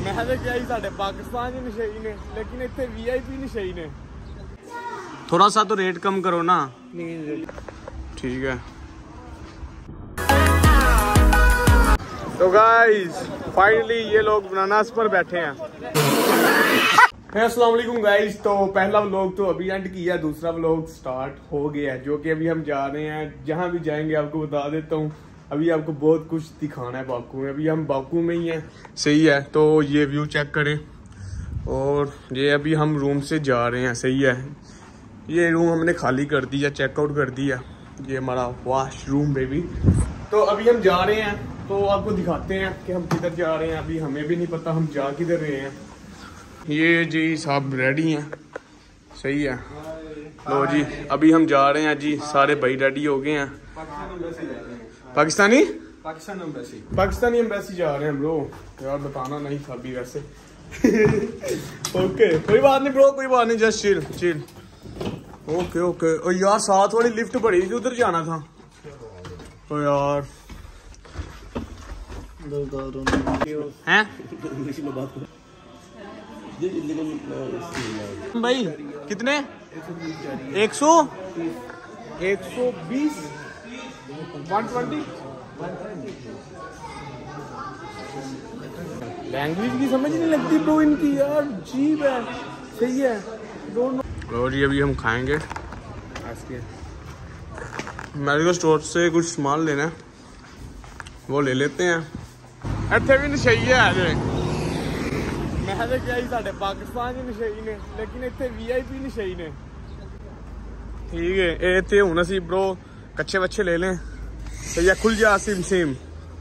मैं तो क्या ही साढ़े पाकिस्तान च नशई ने, लेकिन इतने VIP नशई ने। थोड़ा सा तो रेट कम करो ना। ठीक है। तो गाइस फाइनली ये लोग बनानास पर बैठे हैं। अस्सलाम वालेकुम गाइस। तो पहला व्लॉग तो अभी एंड किया, दूसरा व्लॉग स्टार्ट हो गया है, जो कि अभी हम जा रहे हैं। जहां भी जाएंगे आपको बता देता हूँ। अभी आपको बहुत कुछ दिखाना है बाकू में। अभी हम बाकू में ही हैं। सही है। तो ये व्यू चेक करें। और ये अभी हम रूम से जा रहे हैं। सही है। ये रूम हमने खाली कर दिया, चेकआउट कर दिया। ये हमारा वॉशरूम बेबी। तो अभी हम जा रहे हैं, तो आपको दिखाते हैं कि हम किधर जा रहे हैं। अभी हमें भी नहीं पता हम जा किधर रहे हैं। ये जी साहब रेडी हैं। सही है। लो जी अभी हम जा रहे हैं जी। सारे भाई रेडी हो गए हैं। पाकिस्तानी एम्बेसी जा रहे हैं ब्रो। यार बताना नहीं था अभी वैसे। ओके कोई बात नहीं ब्रो, कोई बात नहीं, जस्ट चिल। Okay okay. और यार साथ वाली लिफ्ट बड़ी थी, उधर जाना था। तो यार हैं भाई कितने 120 120 लैंग्वेज की समझ नहीं लगती ब्रो इनकी यार, अजीब है। सही है। और ये अभी हम खाएंगे। मेडिकल स्टोर से कुछ सामान लेना है, वो ले लेते हैं। इतने भी नशई है आज। मैं तो क्या ही साढ़े पाकिस्तान च नशई ने, लेकिन इतने VIP नशई ने। ठीक है। ये इतने हूँ असी ब्रो कच्चे बच्चे ले लें। तो या खुल जा सिम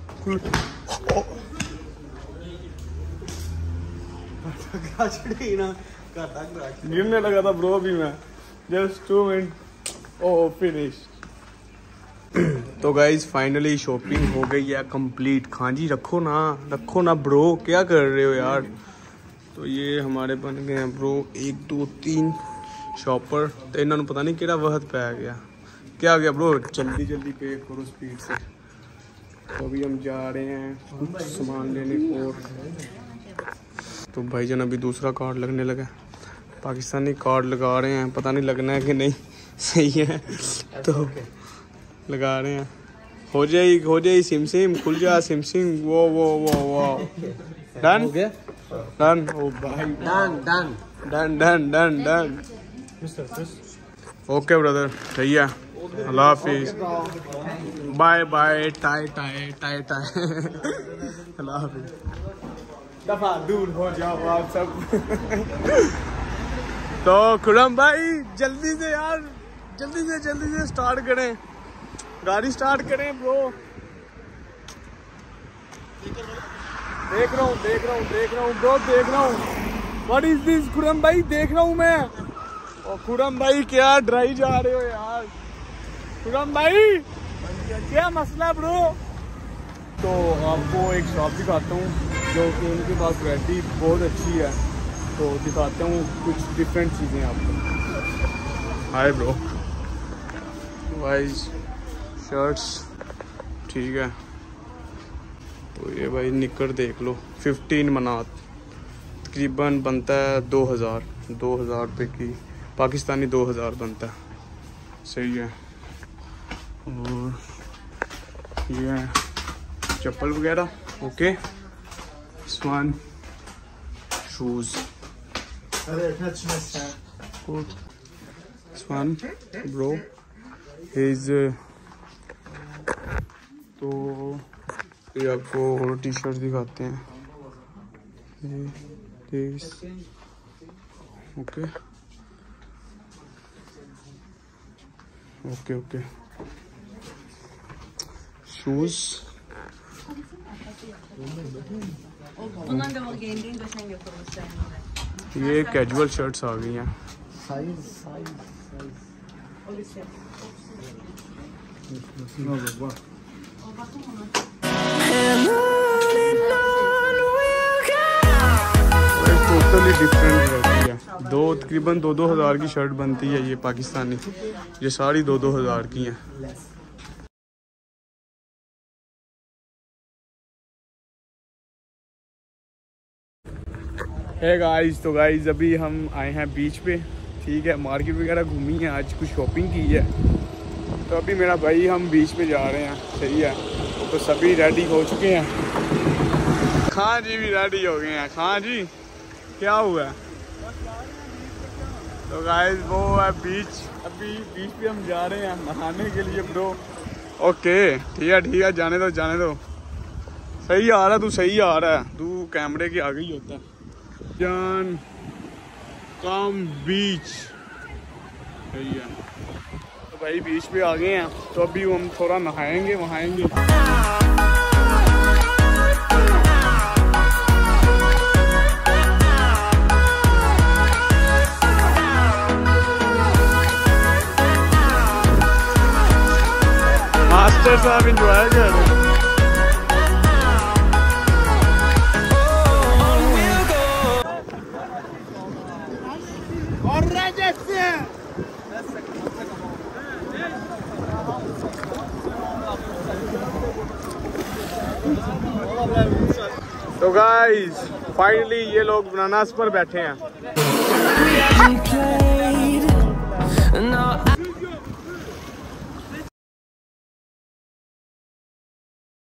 गिरने लगा था ब्रो अभी मैं। जस्ट 2 मिनट। Oh finish. तो गाइज फाइनली शॉपिंग हो गई है कंप्लीट। खांजी रखो ना ब्रो, क्या कर रहे हो यार। तो ये हमारे बन गए हैं ब्रो 1 2 3 शॉपर। तो इन्होंने पता नहीं केड़ा वक्त पे आ गया, क्या आ गया ब्रो। जल्दी पे करो स्पीड से। तो अभी हम जा रहे हैं कुछ सामान लेने और। तो भाईजान अभी दूसरा कार्ड लगने लगा। पाकिस्तानी कार्ड लगा रहे हैं, पता नहीं लगना है कि नहीं। सही है। तो लगा रहे हैं। हो जाए सिम खुल जा सिम। वो डन ओ भाई डन। ओके ब्रदर सही है। अल्लाह हाफिज। बाय टाई। अल्लाह हाफिज। दफा दूर हो जाओ आप सब। तो खुरम भाई जल्दी से स्टार्ट करें, गाड़ी स्टार्ट करें ब्रो। देख रहा हूँ ब्रो, देख रहा हूँ। व्हाट इज दिस खुरम भाई, देख रहा हूँ मैं। और खुरम भाई क्या ड्राई जा रहे हो यार। खुरम भाई क्या मसला ब्रो। तो आपको एक शॉप दिखाता हूँ जो कि उनके पास वैरायटी बहुत अच्छी है। तो दिखाता हूँ कुछ डिफरेंट चीज़ें आपको। Hi bro. वाइज शर्ट्स ठीक है। तो ये भाई निकर देख लो 15 मनात तकरीबन बनता है 2000 रुपये की। पाकिस्तानी 2000 बनता है। सही है। और ये चप्पल वगैरह ओके। स्वान शूज स्वान ब्रो इज। तो ये आपको और टी शर्ट दिखाते हैं। Okay shoes. ये कैजुअल शर्ट्स आ गई हैं। टोटली डिफरेंट रहती है। तकरीबन 2-2 हज़ार की शर्ट बनती है ये पाकिस्तानी। ये सारी 2-2 हज़ार की हैं। है गाइस। तो गाइस अभी हम आए हैं बीच पे, ठीक है, मार्केट वगैरह घूमी है, आज कुछ शॉपिंग की है। तो अभी मेरा भाई हम बीच पे जा रहे हैं, सही है। तो सभी रेडी हो चुके हैं, खां जी भी रेडी हो गए हैं। खां जी क्या हुआ? तो गाइस वो है बीच, अभी बीच पे हम जा रहे हैं नहाने के लिए ब्रो। ओके ठीक है जाने दो जाने दो। सही आ रहा है, तू सही आ रहा है, तू कैमरे के आगे ही होता है। जान कम बीच, सही है। तो भाई बीच पे आ गए हैं, तो अभी हम थोड़ा नहाएंगे वहाएंगे। मास्टर साहब इंजॉय कर रहे हैं। तो गाइस फाइनली ये लोग बनानास पर बैठे हैं।